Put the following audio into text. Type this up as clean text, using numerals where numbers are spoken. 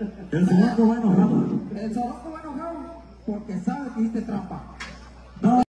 El sobaco va enojado. El sobaco va enojado porque sabe que hiciste trampa.